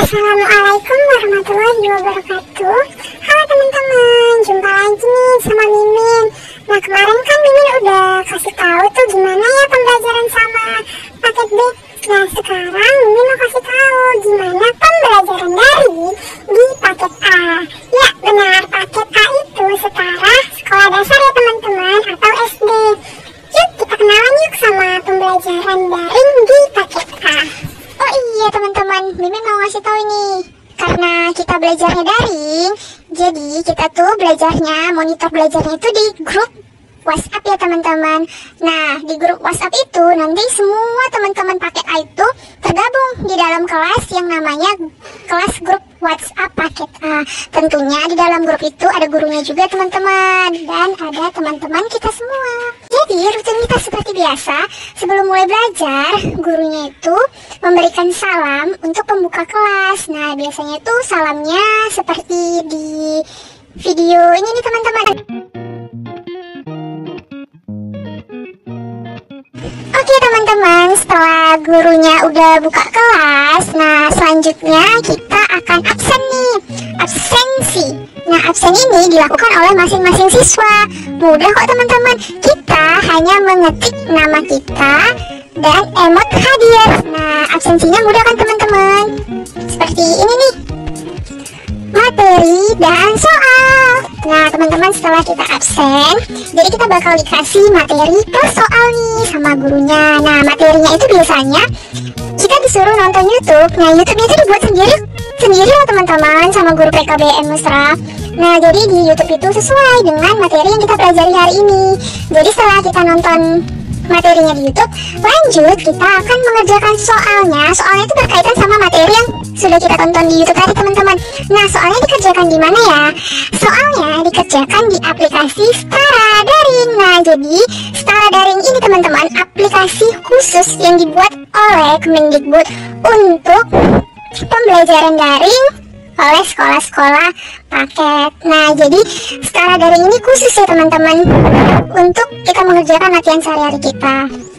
Assalamualaikum warahmatullahi wabarakatuh. Halo teman-teman, jumpa lagi nih sama Mimin. Nah, kemarin kan Mimin udah kasih tahu tuh gimana ya pembelajaran sama paket B. Nah, sekarang Mimin mau kasih tahu gimana pembelajaran daring di paket A. Ya, benar, paket A itu setara sekolah dasar ya teman-teman, atau SD. Yuk kita kenalan yuk sama pembelajaran daring di paket A. Oh iya teman-teman, Mimin mau ngasih tahu ini. Karena kita belajarnya daring, jadi kita tuh belajarnya, monitor belajarnya itu di grup WhatsApp ya teman-teman. Nah, di grup WhatsApp itu nanti semua teman-teman paket A itu tergabung di dalam kelas yang namanya kelas grup WhatsApp paket A. Tentunya di dalam grup itu ada gurunya juga teman-teman, dan ada teman-teman kita semua. Jadi rutinitas seperti biasa, sebelum mulai belajar, gurunya itu memberikan salam untuk pembuka kelas. Nah, biasanya itu salamnya seperti di video ini nih teman-teman. Oke teman-teman, setelah gurunya udah buka kelas, nah selanjutnya kita akan absen nih, absensi. Nah, absen ini dilakukan oleh masing-masing siswa. Mudah kok teman-teman, kita hanya mengetik nama kita dan emot hadir. Nah, absensinya mudah kan teman-teman? Seperti ini nih, materi dan soal. Nah teman-teman, setelah kita absen, jadi kita bakal dikasih materi plus soal nih sama gurunya. Nah, materinya itu biasanya kita disuruh nonton YouTube. Nah, YouTube-nya itu dibuat sendiri loh teman-teman sama guru PKBM Musra. Nah, jadi di YouTube itu sesuai dengan materi yang kita pelajari hari ini. Jadi setelah kita nonton materinya di YouTube, lanjut kita akan mengerjakan soalnya. Soalnya itu berkaitan sama materi yang sudah kita tonton di YouTube tadi teman-teman. Nah, soalnya dikerjakan di mana ya? Soalnya dikerjakan di aplikasi Setara Daring. Nah, jadi Setara Daring ini teman-teman aplikasi khusus yang dibuat oleh Kemendikbud untuk pembelajaran daring oleh sekolah-sekolah paket. Nah, jadi Setara Daring ini khusus ya teman-teman untuk kita mengerjakan latihan sehari-hari kita.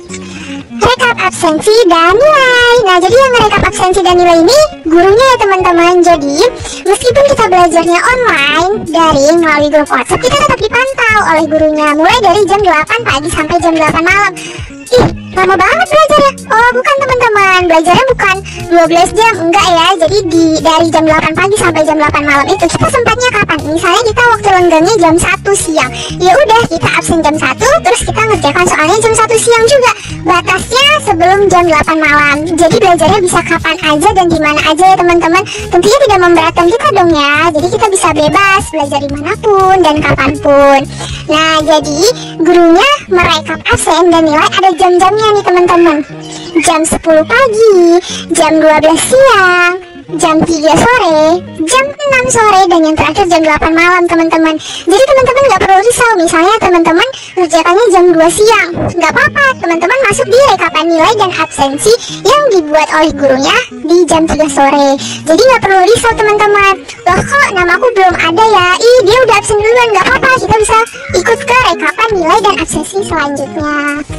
Rekap absensi dan nilai. Nah, jadi yang merekap absensi dan nilai ini gurunya ya teman-teman. Jadi meskipun kita belajarnya online daring melalui grup WhatsApp, kita tetap dipantau oleh gurunya mulai dari jam 8 pagi sampai jam 8 malam. Ih, lama banget belajarnya. Oh, bukan teman-teman, belajarnya bukan 12 jam, enggak ya. Jadi dari jam 8 pagi sampai jam 8 malam itu kita sempatnya kapan? Misalnya kita waktu lenggangnya jam 1 siang. Ya udah, kita absen jam 1, terus kita ngerjakan soalnya jam 1 siang juga. Batasnya sebelum jam 8 malam. Jadi belajarnya bisa kapan aja dan di mana aja ya teman-teman. Tentunya tidak memberatkan kita dong ya. Jadi kita bisa bebas belajar dimanapun dan kapanpun. Nah, jadi gurunya merekap absen dan nilai ada jam-jamnya nih teman-teman. Jam 10 pagi, jam 12 siang, jam 3 sore, jam 6 sore, dan yang terakhir jam 8 malam teman-teman. Jadi teman-teman gak perlu risau. Misalnya teman-teman ngerjakannya jam 2 siang, gak apa-apa, teman-teman masuk di rekapan nilai dan absensi yang dibuat oleh gurunya di jam 3 sore. Jadi gak perlu risau teman-teman. Loh kok namaku belum ada ya? Ih, dia udah absen duluan, gak apa-apa, kita bisa ikut ke rekapan nilai dan absensi selanjutnya.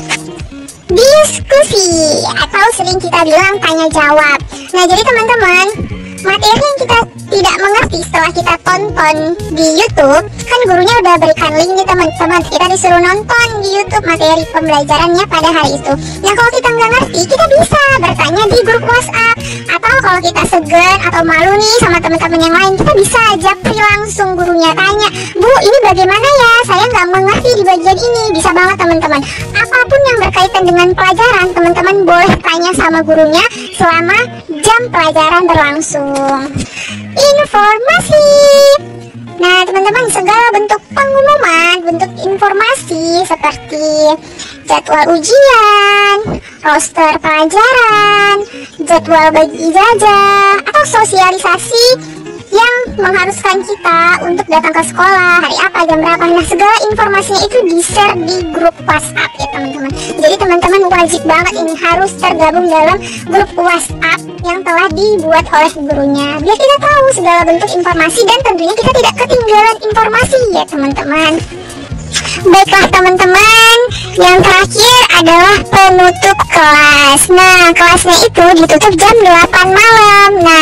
Diskusi atau sering kita bilang tanya jawab. Nah, jadi teman-teman, materi yang kita tidak mengerti setelah kita tonton di YouTube, kan gurunya udah berikan link nih teman-teman. Kita disuruh nonton di YouTube materi pembelajarannya pada hari itu. Nah, kalau kita nggak ngerti, kita bisa bertanya di grup WhatsApp. Atau kalau kita segan atau malu nih sama teman-teman yang lain, kita bisa japri langsung gurunya, tanya, Bu, ini bagaimana ya? Saya nggak mengerti di bagian ini. Bisa banget teman-teman. Apapun yang berkaitan dengan pelajaran, teman-teman boleh tanya sama gurunya selama jam pelajaran berlangsung. Informasi. Nah teman-teman, segala bentuk pengumuman, bentuk informasi seperti jadwal ujian, roster pelajaran, jadwal bagi ijazah, atau sosialisasi yang mengharuskan kita untuk datang ke sekolah, hari apa, jam berapa. Nah, segala informasinya itu di-share di grup WhatsApp ya teman-teman. Jadi teman-teman wajib banget ini harus tergabung dalam grup WhatsApp yang telah dibuat oleh gurunya, biar kita tahu segala bentuk informasi dan tentunya kita tidak ketinggalan informasi ya teman-teman. Baiklah teman-teman, yang terakhir adalah penutup kelas. Nah, kelasnya itu ditutup jam 8 malam. Nah, sebelum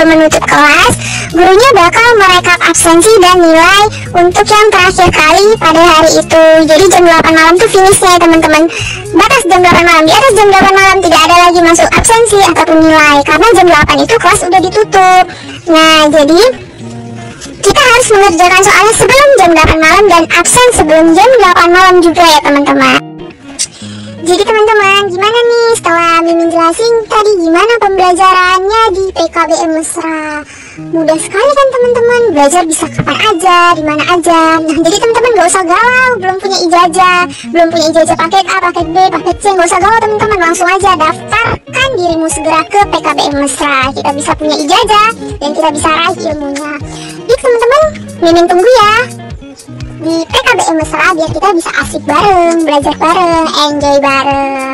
sebelum menutup kelas, gurunya bakal merekap absensi dan nilai untuk yang terakhir kali pada hari itu. Jadi jam 8 malam tuh finishnya ya teman-teman. Batas jam 8 malam, di atas jam 8 malam tidak ada lagi masuk absensi ataupun nilai, karena jam 8 itu kelas udah ditutup. Nah, jadi kita harus mengerjakan soalnya sebelum jam 8 malam dan absen sebelum jam 8 malam juga ya teman-teman. Jadi teman-teman, gimana nih setelah Mimin jelasin tadi gimana pembelajarannya di PKBM Mesra? Mudah sekali kan teman-teman, belajar bisa kapan aja, di mana aja. Nah, jadi teman-teman gak usah galau, belum punya ijazah paket A, paket B, paket C, gak usah galau teman-teman, langsung aja daftarkan dirimu segera ke PKBM Mesra. Kita bisa punya ijazah dan kita bisa raih ilmunya. Jadi teman-teman, Mimin tunggu ya di PKBM Mesra biar kita bisa asik bareng, belajar bareng, enjoy bareng.